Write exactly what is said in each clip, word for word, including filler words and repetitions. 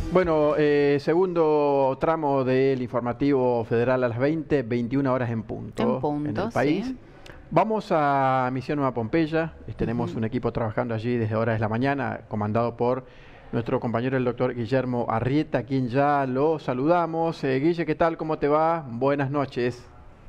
Bueno, eh, segundo tramo del informativo federal a las veinte, veintiuna horas en punto, en, punto, en el país. Sí. Vamos a Misión Nueva Pompeya. Tenemos Uh-huh. un equipo trabajando allí desde horas de la mañana, comandado por nuestro compañero el doctor Guillermo Arrieta, a quien ya lo saludamos. Eh, Guille, ¿qué tal? ¿Cómo te va? Buenas noches.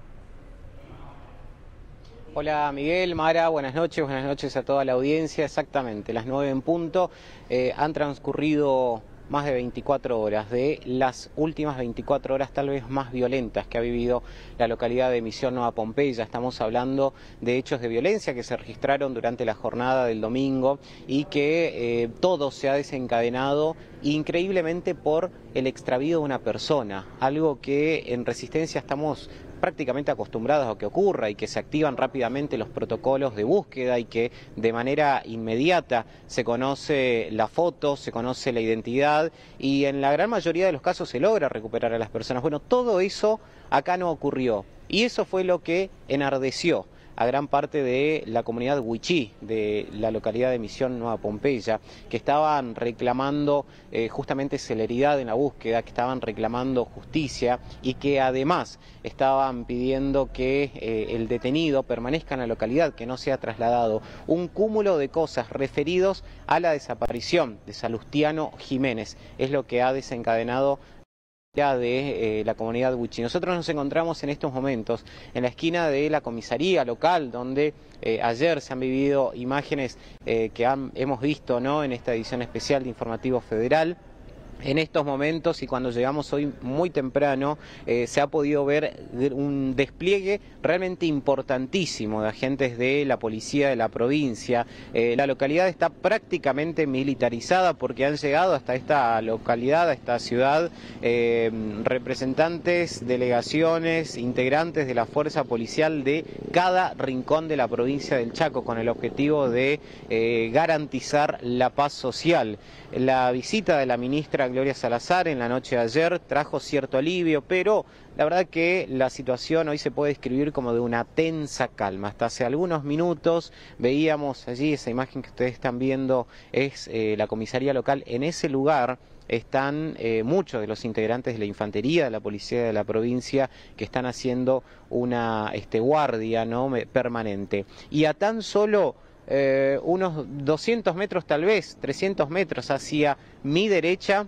Hola Miguel, Mara, buenas noches, buenas noches a toda la audiencia. Exactamente, las nueve en punto. Eh, han transcurrido más de veinticuatro horas, de las últimas veinticuatro horas tal vez más violentas que ha vivido la localidad de Misión Nueva Pompeya. Estamos hablando de hechos de violencia que se registraron durante la jornada del domingo y que eh, todo se ha desencadenado increíblemente por el extravío de una persona, algo que en Resistencia estamos prácticamente acostumbrados a que ocurra y que se activan rápidamente los protocolos de búsqueda y que de manera inmediata se conoce la foto, se conoce la identidad y en la gran mayoría de los casos se logra recuperar a las personas. Bueno, todo eso acá no ocurrió y eso fue lo que enardeció a gran parte de la comunidad wichí de la localidad de Misión Nueva Pompeya, que estaban reclamando eh, justamente celeridad en la búsqueda, que estaban reclamando justicia y que además estaban pidiendo que eh, el detenido permanezca en la localidad, que no sea trasladado. Un cúmulo de cosas referidos a la desaparición de Salustiano Jiménez es lo que ha desencadenado de eh, la comunidad wichí. Nosotros nos encontramos en estos momentos en la esquina de la comisaría local, donde eh, ayer se han vivido imágenes eh, que han, hemos visto, ¿no?, en esta edición especial de Informativo Federal. En estos momentos y cuando llegamos hoy muy temprano eh, se ha podido ver un despliegue realmente importantísimo de agentes de la policía de la provincia. Eh, la localidad está prácticamente militarizada porque han llegado hasta esta localidad, a esta ciudad, eh, representantes, delegaciones, integrantes de la fuerza policial de cada rincón de la provincia del Chaco con el objetivo de eh, garantizar la paz social. La visita de la ministra Gloria Salazar en la noche de ayer trajo cierto alivio, pero la verdad que la situación hoy se puede describir como de una tensa calma. Hasta hace algunos minutos veíamos allí, esa imagen que ustedes están viendo es eh, la comisaría local. En ese lugar están eh, muchos de los integrantes de la infantería, de la policía de la provincia, que están haciendo una este, guardia, ¿no?, permanente. Y a tan solo Eh, unos doscientos metros, tal vez trescientos metros hacia mi derecha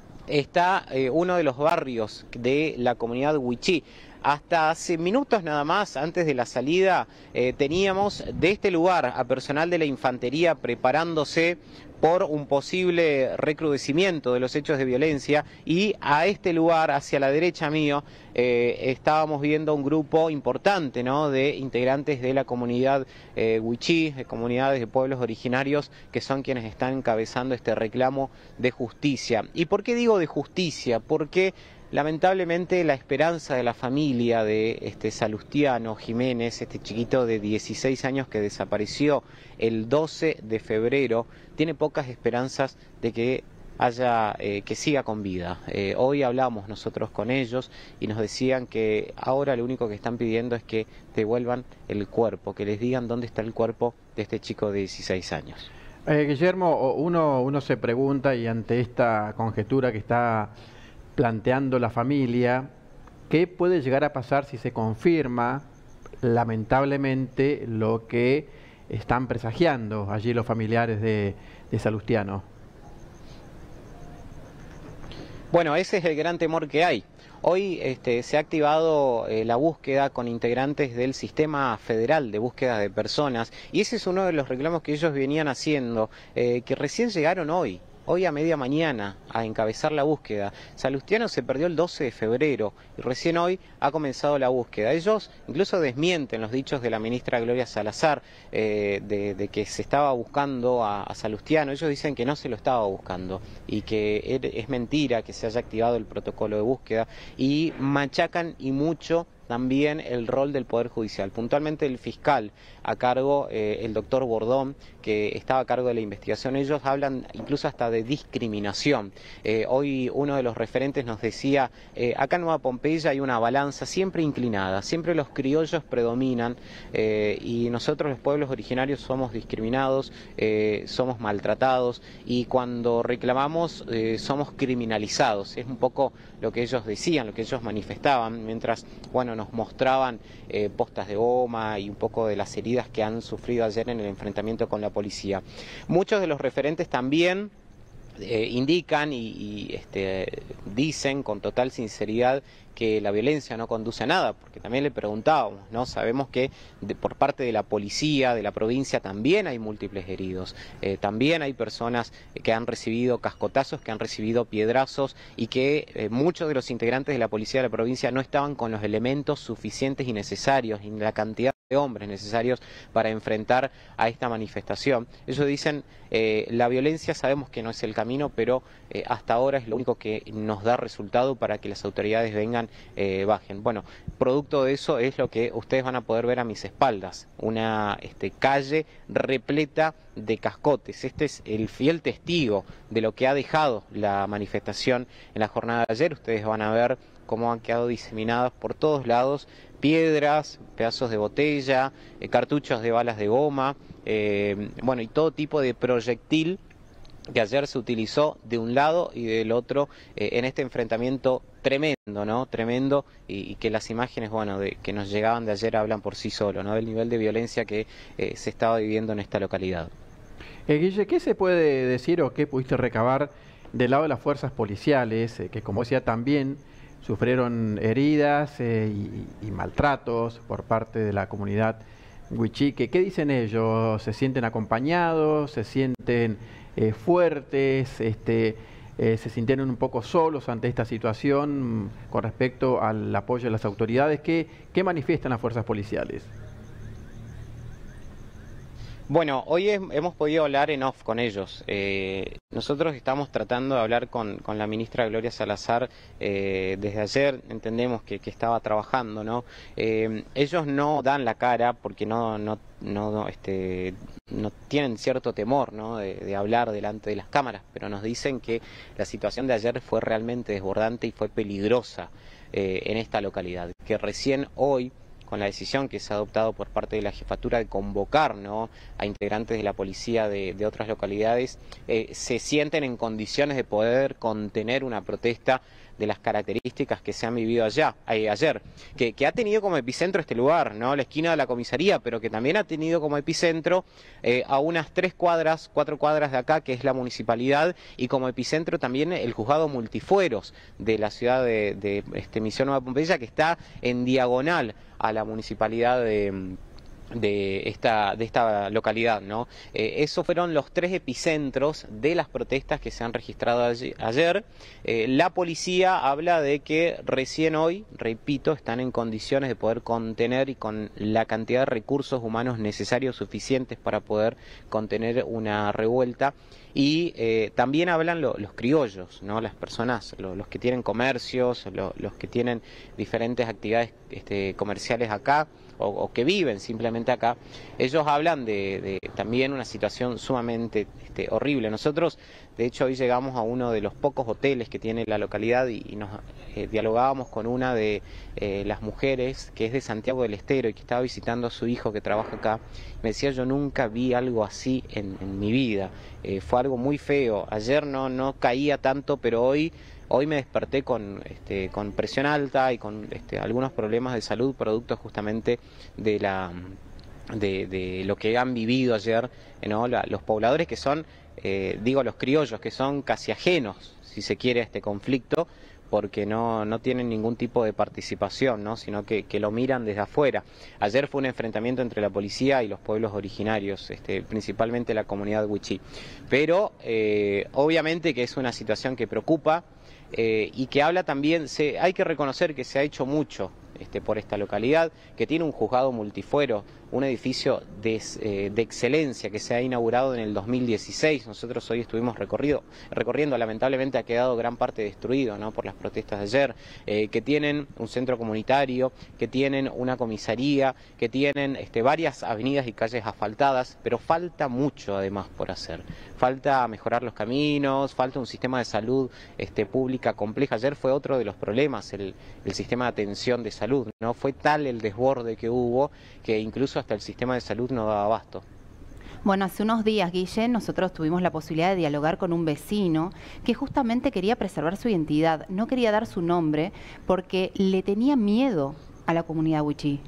está eh, uno de los barrios de la comunidad wichí. Hasta hace minutos nada más, antes de la salida, eh, teníamos de este lugar a personal de la infantería preparándose por un posible recrudecimiento de los hechos de violencia, y a este lugar, hacia la derecha mío, eh, estábamos viendo un grupo importante, ¿no?, de integrantes de la comunidad eh, wichí, de comunidades de pueblos originarios, que son quienes están encabezando este reclamo de justicia. ¿Y por qué digo de justicia? Porque lamentablemente la esperanza de la familia de este Salustiano Jiménez, este chiquito de dieciséis años que desapareció el doce de febrero, tiene pocas esperanzas de que haya eh, que siga con vida. Eh, hoy hablamos nosotros con ellos y nos decían que ahora lo único que están pidiendo es que devuelvan el cuerpo, que les digan dónde está el cuerpo de este chico de dieciséis años. Eh, Guillermo, uno, uno se pregunta, y ante esta conjetura que está planteando la familia, ¿qué puede llegar a pasar si se confirma lamentablemente lo que están presagiando allí los familiares de, de Salustiano? Bueno, ese es el gran temor que hay. Hoy este, se ha activado eh, la búsqueda con integrantes del sistema federal de búsqueda de personas, y ese es uno de los reclamos que ellos venían haciendo, eh, que recién llegaron hoy. Hoy a media mañana a encabezar la búsqueda. Salustiano se perdió el doce de febrero y recién hoy ha comenzado la búsqueda. Ellos incluso desmienten los dichos de la ministra Gloria Salazar eh, de, de que se estaba buscando a, a Salustiano. Ellos dicen que no se lo estaba buscando y que es mentira que se haya activado el protocolo de búsqueda, y machacan y mucho también el rol del Poder Judicial, puntualmente el fiscal a cargo, eh, el doctor Bordón, que que estaba a cargo de la investigación, ellos hablan incluso hasta de discriminación. Eh, hoy uno de los referentes nos decía, eh, acá en Nueva Pompeya hay una balanza siempre inclinada, siempre los criollos predominan eh, y nosotros los pueblos originarios somos discriminados, eh, somos maltratados y cuando reclamamos eh, somos criminalizados. Es un poco lo que ellos decían, lo que ellos manifestaban, mientras bueno, nos mostraban eh, postas de goma y un poco de las heridas que han sufrido ayer en el enfrentamiento con la policía. Muchos de los referentes también eh, indican y, y este, dicen con total sinceridad que la violencia no conduce a nada, porque también le preguntábamos, ¿no? Sabemos que de, por parte de la policía, de la provincia, también hay múltiples heridos, eh, también hay personas que han recibido cascotazos, que han recibido piedrazos y que eh, muchos de los integrantes de la policía de la provincia no estaban con los elementos suficientes y necesarios, ni la cantidad de hombres necesarios para enfrentar a esta manifestación. Ellos dicen, eh, la violencia sabemos que no es el camino, pero eh, hasta ahora es lo único que nos da resultado para que las autoridades vengan, eh, bajen. Bueno, producto de eso es lo que ustedes van a poder ver a mis espaldas, una este, calle repleta de cascotes. Este es el fiel testigo de lo que ha dejado la manifestación en la jornada de ayer. Ustedes van a ver cómo han quedado diseminadas por todos lados piedras, pedazos de botella, eh, cartuchos de balas de goma, eh, bueno, y todo tipo de proyectil que ayer se utilizó de un lado y del otro eh, en este enfrentamiento tremendo, ¿no? Tremendo, y, y que las imágenes, bueno, de, que nos llegaban de ayer hablan por sí solo, ¿no? Del nivel de violencia que eh, se estaba viviendo en esta localidad. Eh, Guille, ¿qué se puede decir o qué pudiste recabar del lado de las fuerzas policiales, eh, que como decía también sufrieron heridas eh, y, y maltratos por parte de la comunidad huichique? ¿Qué dicen ellos? ¿Se sienten acompañados? ¿Se sienten eh, fuertes? Este, eh, ¿Se sintieron un poco solos ante esta situación con respecto al apoyo de las autoridades? ¿Qué, qué manifiestan las fuerzas policiales? Bueno, hoy es, hemos podido hablar en off con ellos. Eh, nosotros estamos tratando de hablar con, con la ministra Gloria Salazar eh, desde ayer, entendemos que, que estaba trabajando, ¿no? Eh, ellos no dan la cara porque no, no, no, este, no tienen cierto temor, ¿no? de, de hablar delante de las cámaras, pero nos dicen que la situación de ayer fue realmente desbordante y fue peligrosa eh, en esta localidad, que recién hoy, con la decisión que se ha adoptado por parte de la jefatura de convocar, ¿no? a integrantes de la policía de, de otras localidades, eh, se sienten en condiciones de poder contener una protesta de las características que se han vivido allá, eh, ayer, que, que ha tenido como epicentro este lugar, ¿no? La esquina de la comisaría, pero que también ha tenido como epicentro eh, a unas tres cuadras, cuatro cuadras de acá, que es la municipalidad, y como epicentro también el juzgado multifueros de la ciudad de, de este, Misión Nueva Pompeya, que está en diagonal a la municipalidad de... de esta de esta localidad, ¿no? Eh, esos fueron los tres epicentros de las protestas que se han registrado allí, ayer. Eh, la policía habla de que recién hoy, repito, están en condiciones de poder contener y con la cantidad de recursos humanos necesarios suficientes para poder contener una revuelta. Y eh, también hablan lo, los criollos, ¿no? Las personas, lo, los que tienen comercios, lo, los que tienen diferentes actividades este, comerciales acá, o, o que viven simplemente acá. Ellos hablan de, de también una situación sumamente este, horrible. Nosotros, de hecho, hoy llegamos a uno de los pocos hoteles que tiene la localidad y, y nos eh, dialogábamos con una de eh, las mujeres que es de Santiago del Estero y que estaba visitando a su hijo que trabaja acá. Me decía, yo nunca vi algo así en, en mi vida. Eh, fue algo muy feo. Ayer no, no caía tanto, pero hoy... Hoy me desperté con, este, con presión alta y con este, algunos problemas de salud, producto justamente de, la, de, de lo que han vivido ayer, ¿no? La, los pobladores que son, eh, digo los criollos, que son casi ajenos, si se quiere, a este conflicto, porque no, no tienen ningún tipo de participación, ¿no? Sino que, que lo miran desde afuera. Ayer fue un enfrentamiento entre la policía y los pueblos originarios, este, principalmente la comunidad wichí. Pero eh, obviamente que es una situación que preocupa, Eh, y que habla también, se, hay que reconocer que se ha hecho mucho este, por esta localidad, que tiene un juzgado multifuero un edificio de, eh, de excelencia que se ha inaugurado en el dos mil dieciséis. Nosotros hoy estuvimos recorrido, recorriendo, lamentablemente ha quedado gran parte destruido, ¿no?, por las protestas de ayer, eh, que tienen un centro comunitario, que tienen una comisaría, que tienen este, varias avenidas y calles asfaltadas, pero falta mucho además por hacer. Falta mejorar los caminos, falta un sistema de salud este, pública compleja. Ayer fue otro de los problemas, el, el sistema de atención de salud, ¿no? Fue tal el desborde que hubo que incluso hasta el sistema de salud no daba abasto. Bueno, hace unos días, Guille, nosotros tuvimos la posibilidad de dialogar con un vecino que justamente quería preservar su identidad, no quería dar su nombre porque le tenía miedo a la comunidad wichí.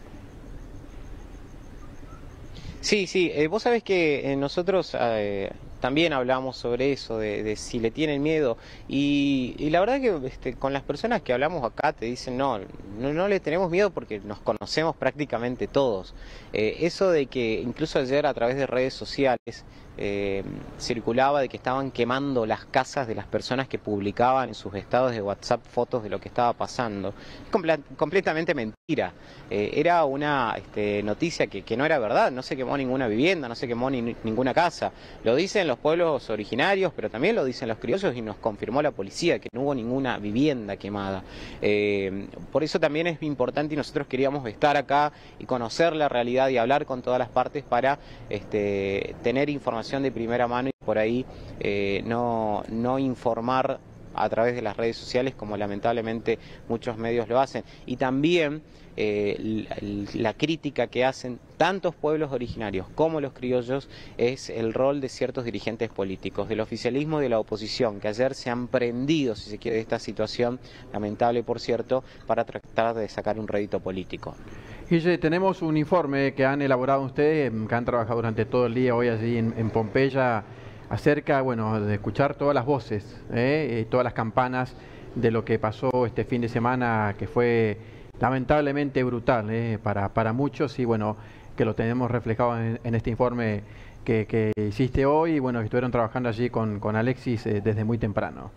Sí, sí, eh, vos sabés que eh, nosotros eh, también hablamos sobre eso, de, de si le tienen miedo, y, y la verdad que este, con las personas que hablamos acá te dicen no, no, no le tenemos miedo porque nos conocemos prácticamente todos. Eh, eso de que incluso ayer a través de redes sociales eh, circulaba de que estaban quemando las casas de las personas que publicaban en sus estados de WhatsApp fotos de lo que estaba pasando. Es comple completamente mentira. Eh, era una este, noticia que, que no era verdad, no se quemó ninguna vivienda, no se quemó ni, ninguna casa. Lo dicen los pueblos originarios, pero también lo dicen los criollos y nos confirmó la policía que no hubo ninguna vivienda quemada. Eh, por eso también es importante y nosotros queríamos estar acá y conocer la realidad y hablar con todas las partes para este, tener información de primera mano y por ahí eh, no, no informar a través de las redes sociales como lamentablemente muchos medios lo hacen. Y también eh, la, la crítica que hacen tantos pueblos originarios como los criollos es el rol de ciertos dirigentes políticos, del oficialismo y de la oposición, que ayer se han prendido, si se quiere, de esta situación, lamentable por cierto, para tratar de sacar un rédito político. Guille, tenemos un informe que han elaborado ustedes, que han trabajado durante todo el día hoy allí en, en Pompeya, acerca, bueno, de escuchar todas las voces, ¿eh? todas las campanas de lo que pasó este fin de semana, que fue lamentablemente brutal ¿eh? para, para muchos, y bueno, que lo tenemos reflejado en, en este informe que, que hiciste hoy, y bueno, que estuvieron trabajando allí con, con Alexis eh, desde muy temprano.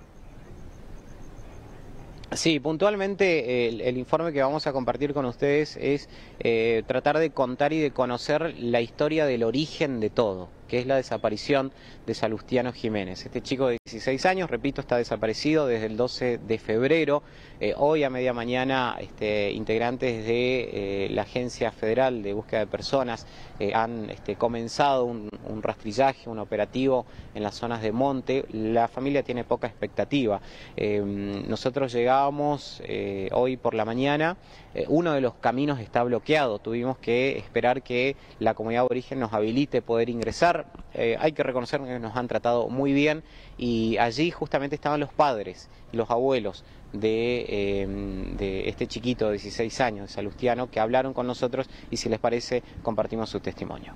Sí, puntualmente el, el informe que vamos a compartir con ustedes es eh, tratar de contar y de conocer la historia del origen de todo, que es la desaparición de Salustiano Jiménez. Este chico de dieciséis años, repito, está desaparecido desde el doce de febrero. Eh, hoy a media mañana este, integrantes de eh, la Agencia Federal de Búsqueda de Personas eh, han este, comenzado un, un rastrillaje, un operativo en las zonas de monte. La familia tiene poca expectativa. Eh, nosotros llegamos eh, hoy por la mañana, eh, uno de los caminos está bloqueado, tuvimos que esperar que la comunidad aborigen nos habilite poder ingresar. Eh, hay que reconocer que nos han tratado muy bien y allí justamente estaban los padres y los abuelos de, eh, de este chiquito de dieciséis años, de Salustiano, que hablaron con nosotros y si les parece compartimos su testimonio.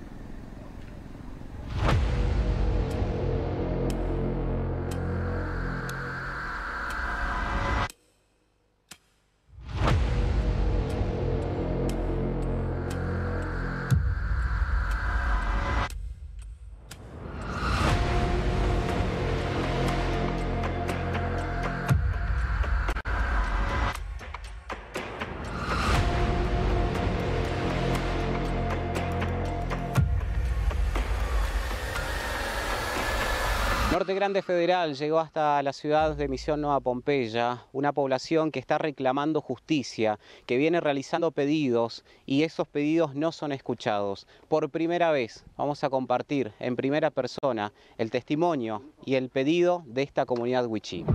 Norte Grande Federal llegó hasta la ciudad de Misión Nueva Pompeya, una población que está reclamando justicia, que viene realizando pedidos y esos pedidos no son escuchados. Por primera vez vamos a compartir en primera persona el testimonio y el pedido de esta comunidad wichí.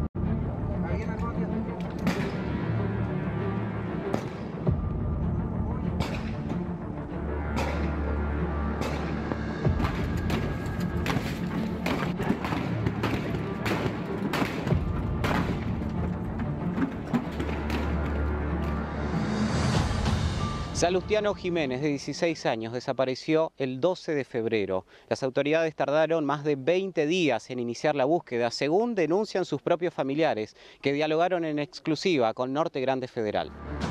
Salustiano Jiménez, de dieciséis años, desapareció el doce de febrero. Las autoridades tardaron más de veinte días en iniciar la búsqueda, según denuncian sus propios familiares, que dialogaron en exclusiva con Norte Grande Federal.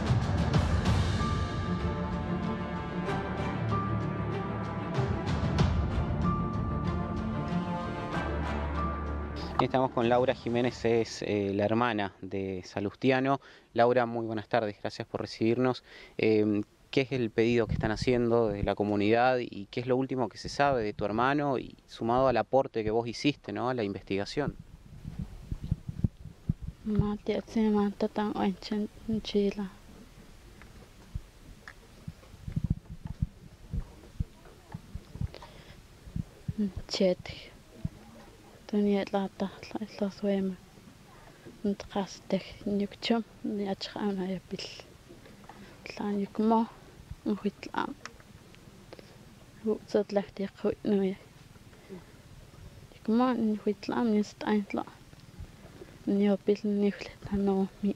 Estamos con Laura Jiménez, es eh, la hermana de Salustiano. Laura, muy buenas tardes, gracias por recibirnos. Eh, ¿qué es el pedido que están haciendo desde la comunidad y qué es lo último que se sabe de tu hermano y sumado al aporte que vos hiciste, ¿no?, a la investigación? Chet, tenía la tarta, la suema, un traste, nyukchum, nyachana yapil, la nyukmo, un huitlam, hutzat lachti huit nuye, nyukmo, un huitlam, nyst eintla, nyapil nychlet hano mi,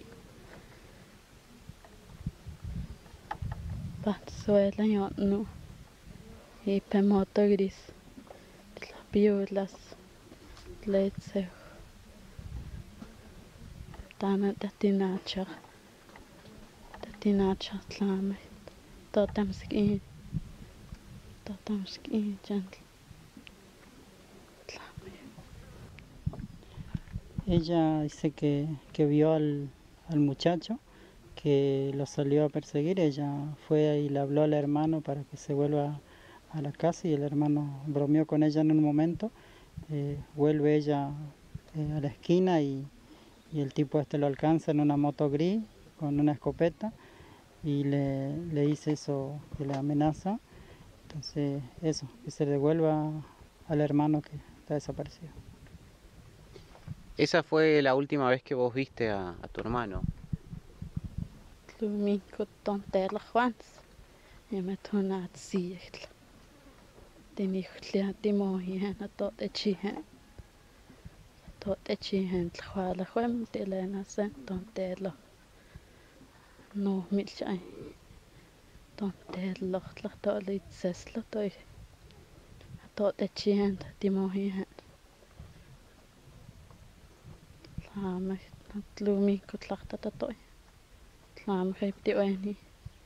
pat suela yonu, y pemoto gris. Las leche tana tatinacha tatinacha tlame totamski totamski gentle Ella dice que, que vio al, al muchacho que lo salió a perseguir. Ella fue y le habló al hermano para que se vuelva a la casa y el hermano bromeó con ella en un momento. Eh, vuelve ella eh, a la esquina y, y el tipo este lo alcanza en una moto gris con una escopeta y le, le dice eso, que le amenaza. Entonces eso, que se devuelva al hermano que está desaparecido. ¿Esa fue la última vez que vos viste a, a tu hermano? Tinihlia timohihan atot echihan tot echihan tlhuala huem tilena sen tontelo no milchai tontelo tlatolit seslo toy atot echihan timohihan lama tlumi kutlachta toy lama hepti oeni.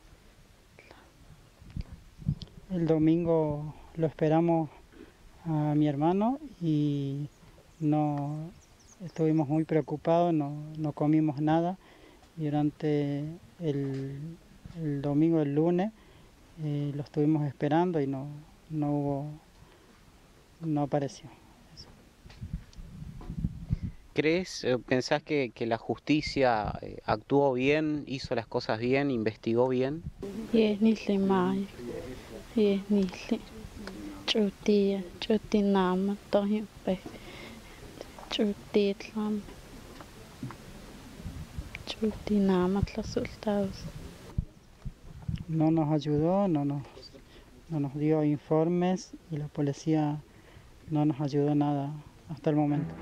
El domingo lo esperamos a mi hermano y no estuvimos muy preocupados, no, no comimos nada y durante el, el domingo, el lunes, eh, lo estuvimos esperando y no, no hubo, no apareció. Eso. ¿Crees, eh, pensás que, que la justicia eh, actuó bien, hizo las cosas bien, investigó bien? Yes, ni le mai. Yes, ni le. Chuti, chuti nama tohi pe. Chuti tlam. Chuti nama resultados. No nos ayudó, no nos, no nos dio informes y la policía no nos ayudó nada hasta el momento.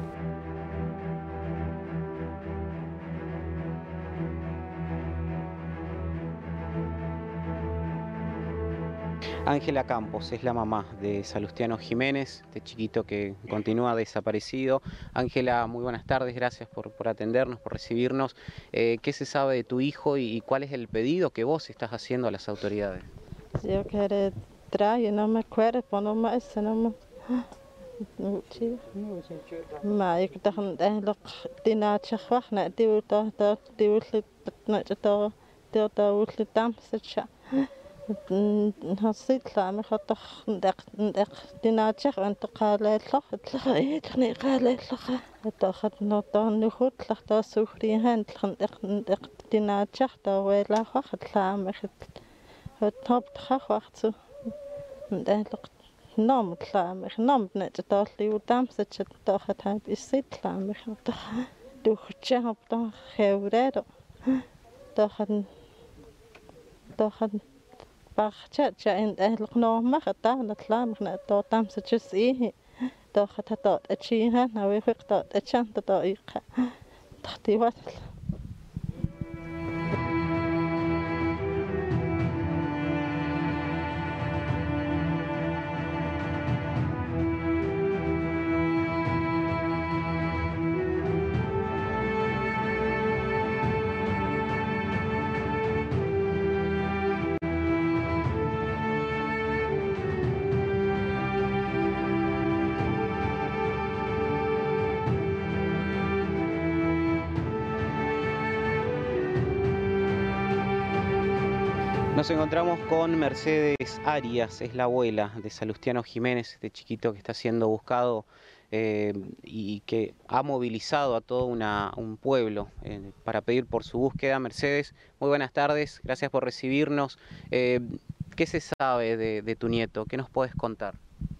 Ángela Campos es la mamá de Salustiano Jiménez, este chiquito que continúa desaparecido. Ángela, muy buenas tardes, gracias por, por atendernos, por recibirnos. Eh, ¿Qué se sabe de tu hijo y, y cuál es el pedido que vos estás haciendo a las autoridades? Yo quiero traer, no me acuerdo, pero no me hace, no me... ما يقدر نقول دينا تشخوخنا ديو تا تا ديو لي نجا تا ديو تا لي دام سچا هسيت لا ما خطخ ندق ندق دينا تشخ انت قال لخ تخني قال لخ تاخذ نوطا نخوت لخ تا سوخري هند ندق ندق دينا تشخ تا ولا خخ لا ما خت هتوب تخخ وقت ندق نام تلام نام نجتالي ودام سچ تاخت هاي بيسيت تلام تاخ دوخچه تا خورده تاخت تاخت باخچه چا ان اهل نام خطا نتلام نتا دام سچ سي تاخت تا اچيها نوي خطا اچان تا ايق تختيوات Nos encontramos con Mercedes Arias, es la abuela de Salustiano Jiménez, este chiquito que está siendo buscado eh, y que ha movilizado a todo una, un pueblo eh, para pedir por su búsqueda. Mercedes, muy buenas tardes, gracias por recibirnos. Eh, ¿Qué se sabe de, de tu nieto? ¿Qué nos puedes contar?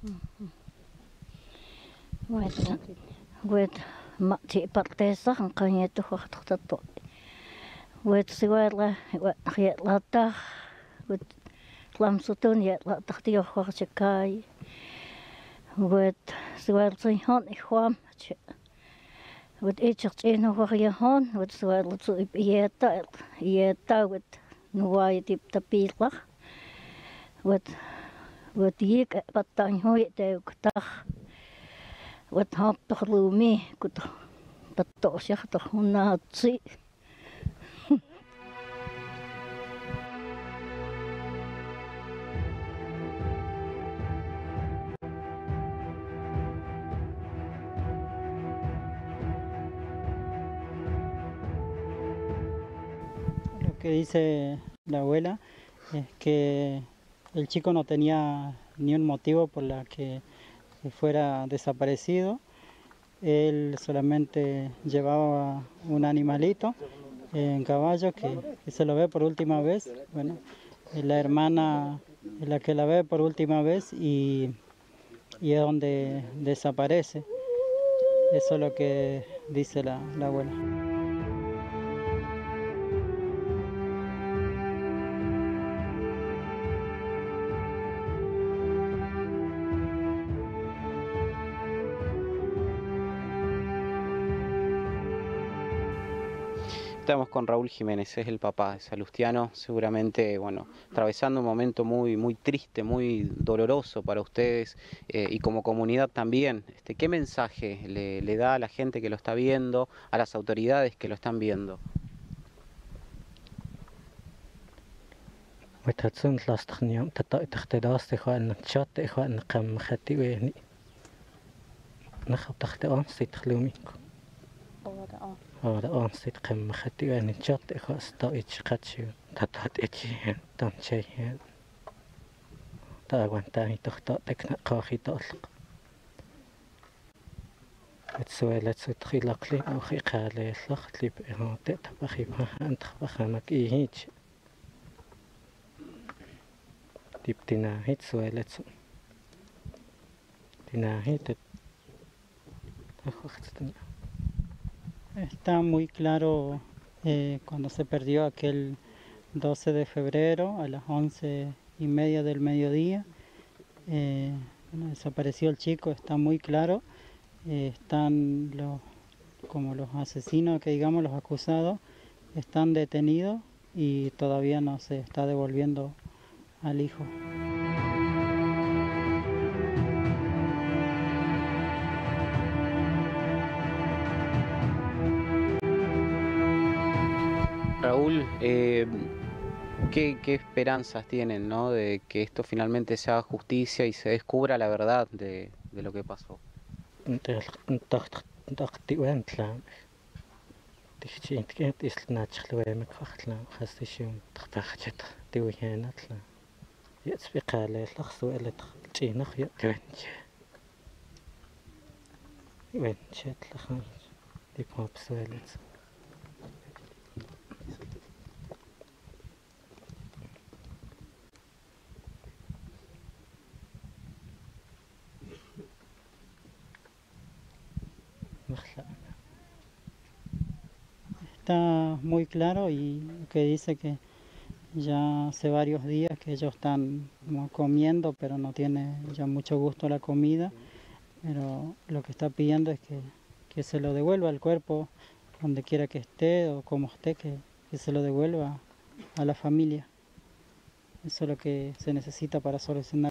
Lamsutun ya la tahti yo khwa chakai wet swal tsin hon i khwam wet ich ch no khwa ya hon wet swal tsu yeta yeta wet nuai tip tapila wet wet yik patan hoy te kta wet hop to lumi kut patto shakh to huna tsi. Lo que dice la abuela es que el chico no tenía ni un motivo por la que fuera desaparecido. Él solamente llevaba un animalito en caballo que, que se lo ve por última vez. Bueno, la hermana es la que la ve por última vez y, y es donde desaparece. Eso es lo que dice la, la abuela. Estamos con Raúl Jiménez, es el papá de Salustiano, seguramente, bueno, atravesando un momento muy, muy triste, muy doloroso para ustedes eh, y como comunidad también. Este, ¿qué mensaje le, le da a la gente que lo está viendo, a las autoridades que lo están viendo? Ahora once قم خدي وين جات خاص تايج خدشو تات اتشي تنشي تا وانتاي تخطا تكنا قاخي تطلق تسوالت تخيلق لي او خي قال لخت لي ها تتبخي انت بخمك اي هيك تبتنا هيت سوالت تنا هيت اخذتني. Está muy claro eh, cuando se perdió aquel doce de febrero a las once y media del mediodía. Eh, bueno, desapareció el chico, está muy claro. Eh, están los, como los asesinos, que digamos los acusados, están detenidos y todavía no se está devolviendo al hijo. Raúl, eh, ¿qué, qué esperanzas tienen, ¿no? De que esto finalmente se haga justicia y se descubra la verdad de, de lo que pasó? Está muy claro y que dice que ya hace varios días que ellos están como comiendo, pero no tiene ya mucho gusto la comida, pero lo que está pidiendo es que, que se lo devuelva al cuerpo, donde quiera que esté o como esté, que, que se lo devuelva a la familia. Eso es lo que se necesita para solucionar.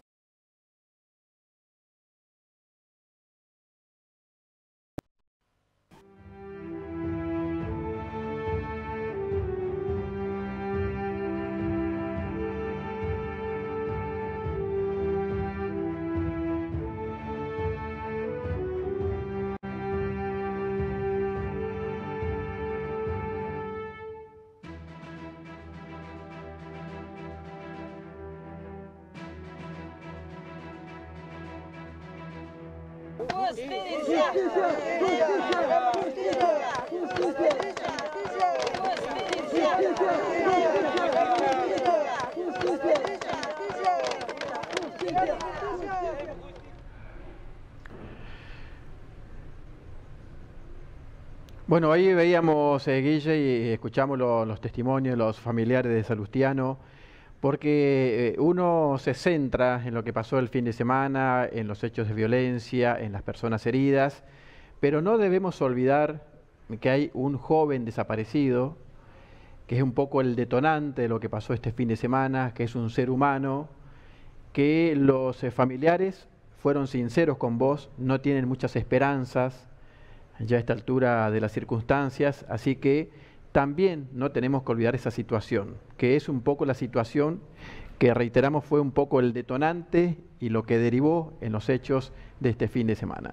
Bueno, ahí veíamos, eh, Guille, y escuchamos lo- los testimonios de los familiares de Salustiano, porque eh, uno se centra en lo que pasó el fin de semana, en los hechos de violencia, en las personas heridas, pero no debemos olvidar que hay un joven desaparecido, que es un poco el detonante de lo que pasó este fin de semana, que es un ser humano, que los eh, familiares fueron sinceros con vos, no tienen muchas esperanzas ya a esta altura de las circunstancias, así que también no tenemos que olvidar esa situación, que es un poco la situación que reiteramos fue un poco el detonante y lo que derivó en los hechos de este fin de semana.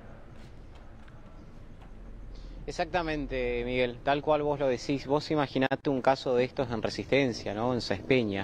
Exactamente, Miguel, tal cual vos lo decís. Vos imaginate un caso de estos en Resistencia, ¿no? En Sespeña.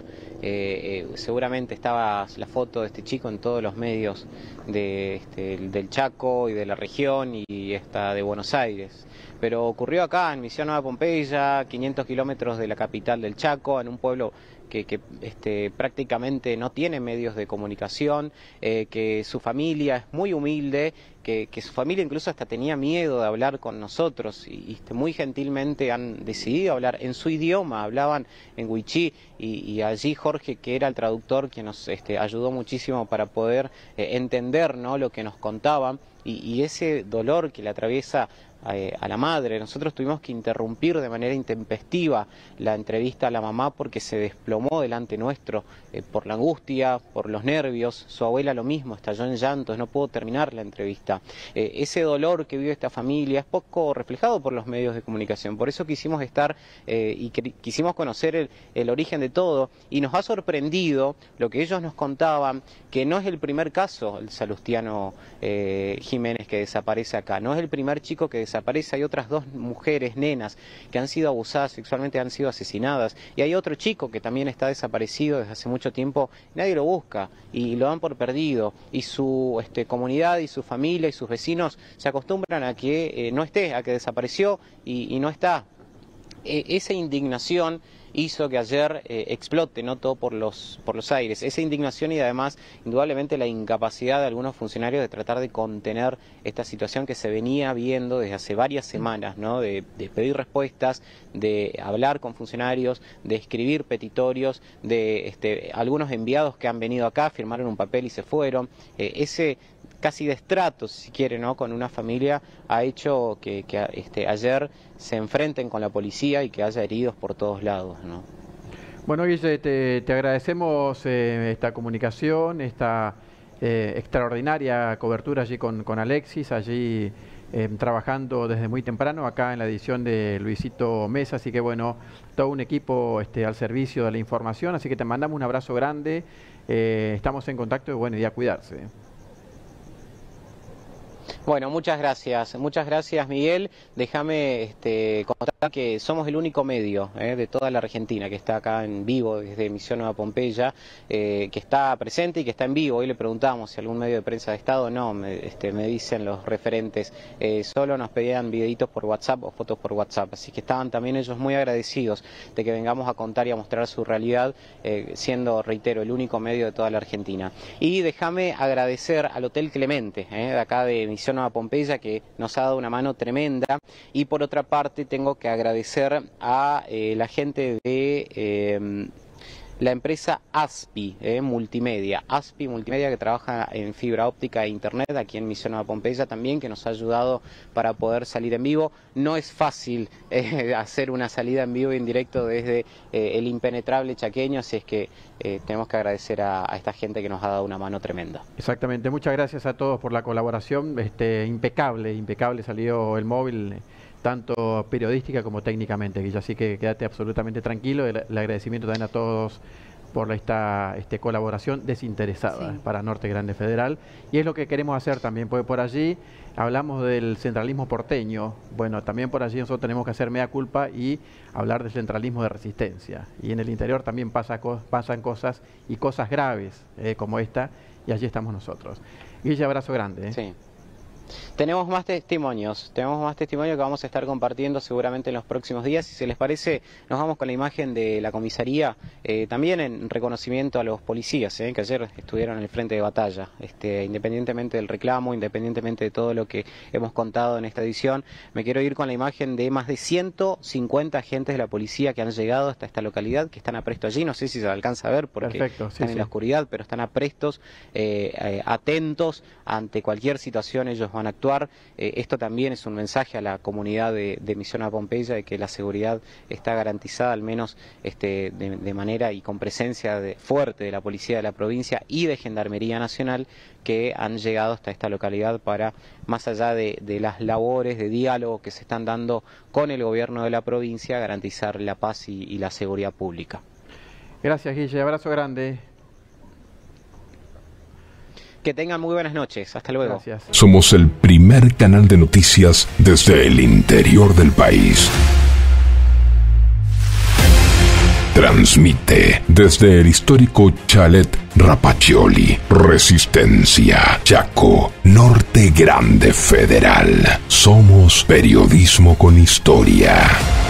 Eh, eh, seguramente estaba la foto de este chico en todos los medios de, este, del Chaco y de la región y esta de Buenos Aires. Pero ocurrió acá, en Misión Nueva Pompeya, quinientos kilómetros de la capital del Chaco, en un pueblo que, que este, prácticamente no tiene medios de comunicación, eh, que su familia es muy humilde, que, que su familia incluso hasta tenía miedo de hablar con nosotros y, y este, muy gentilmente han decidido hablar en su idioma, hablaban en wichí y, y allí Jorge, que era el traductor, quien nos este, ayudó muchísimo para poder eh, entender, ¿no?, lo que nos contaban y, y ese dolor que le atraviesa a la madre. Nosotros tuvimos que interrumpir de manera intempestiva la entrevista a la mamá porque se desplomó delante nuestro eh, por la angustia, por los nervios. Su abuela lo mismo, estalló en llantos, no pudo terminar la entrevista. Eh, ese dolor que vive esta familia es poco reflejado por los medios de comunicación. Por eso quisimos estar eh, y que, quisimos conocer el, el origen de todo y nos ha sorprendido lo que ellos nos contaban, que no es el primer caso, el Salustiano eh, Jiménez, que desaparece acá. No es el primer chico que desaparece. Hay otras dos mujeres, nenas, que han sido abusadas sexualmente, han sido asesinadas. Y hay otro chico que también está desaparecido desde hace mucho tiempo. Nadie lo busca y lo dan por perdido. Y su este, comunidad y su familia y sus vecinos se acostumbran a que eh, no esté, a que desapareció y, y no está. E esa indignación hizo que ayer eh, explote, ¿no?, todo por los, por los aires. Esa indignación y además, indudablemente, la incapacidad de algunos funcionarios de tratar de contener esta situación que se venía viendo desde hace varias semanas, ¿no?, de, de pedir respuestas, de hablar con funcionarios, de escribir petitorios, de este, algunos enviados que han venido acá, firmaron un papel y se fueron. Eh, ese casi destrato, si quiere, ¿no?, con una familia ha hecho que, que este, ayer se enfrenten con la policía y que haya heridos por todos lados, ¿no? Bueno, Guille, te, te agradecemos eh, esta comunicación, esta eh, extraordinaria cobertura allí con, con Alexis, allí eh, trabajando desde muy temprano acá en la edición de Luisito Mesa, así que bueno, todo un equipo este, al servicio de la información, así que te mandamos un abrazo grande, eh, estamos en contacto y bueno, y a cuidarse. Bueno, muchas gracias, muchas gracias, Miguel. Déjame este, contar que somos el único medio eh, de toda la Argentina que está acá en vivo desde Misión Nueva Pompeya, eh, que está presente y que está en vivo. Hoy le preguntamos si algún medio de prensa de Estado, no, me, este, me dicen los referentes, eh, solo nos pedían videitos por WhatsApp o fotos por WhatsApp, así que estaban también ellos muy agradecidos de que vengamos a contar y a mostrar su realidad, eh, siendo, reitero, el único medio de toda la Argentina. Y déjame agradecer al Hotel Clemente, eh, de acá de Misión Nueva Pompeya, que nos ha dado una mano tremenda, y por otra parte tengo que agradecer a eh, la gente de eh, la empresa ASPI eh, Multimedia, ASPI Multimedia, que trabaja en fibra óptica e internet aquí en Misión Nueva Pompeya también, que nos ha ayudado para poder salir en vivo. No es fácil eh, hacer una salida en vivo y en directo desde eh, el impenetrable chaqueño, así es que eh, tenemos que agradecer a, a esta gente que nos ha dado una mano tremenda. Exactamente, muchas gracias a todos por la colaboración, este, impecable, impecable salió el móvil, tanto periodística como técnicamente, Guilla, así que quédate absolutamente tranquilo. El, el agradecimiento también a todos por esta este, colaboración desinteresada sí. para Norte Grande Federal, y es lo que queremos hacer también, porque por allí hablamos del centralismo porteño, bueno, también por allí nosotros tenemos que hacer mea culpa y hablar del centralismo de Resistencia, y en el interior también pasa, pasan cosas y cosas graves eh, como esta, y allí estamos nosotros. Guilla, abrazo grande. ¿eh? Sí. Tenemos más testimonios, tenemos más testimonios que vamos a estar compartiendo seguramente en los próximos días. Si se les parece, nos vamos con la imagen de la comisaría, eh, también en reconocimiento a los policías, eh, que ayer estuvieron en el frente de batalla, este, independientemente del reclamo, independientemente de todo lo que hemos contado en esta edición. Me quiero ir con la imagen de más de ciento cincuenta agentes de la policía que han llegado hasta esta localidad, que están aprestos allí, no sé si se alcanza a ver porque Perfecto, sí, están en sí. la oscuridad, pero están aprestos, eh, eh, atentos ante cualquier situación, ellos van a actuar. Eh, esto también es un mensaje a la comunidad de, de Misiones Pompeya de que la seguridad está garantizada, al menos este, de, de manera y con presencia de, fuerte de la Policía de la provincia y de Gendarmería Nacional, que han llegado hasta esta localidad para, más allá de, de las labores de diálogo que se están dando con el gobierno de la provincia, garantizar la paz y, y la seguridad pública. Gracias, Guille. Abrazo grande. Que tengan muy buenas noches. Hasta luego. Gracias. Somos el primer canal de noticias desde el interior del país. Transmite desde el histórico Chalet Rapaccioli, Resistencia, Chaco, Norte Grande Federal. Somos periodismo con historia.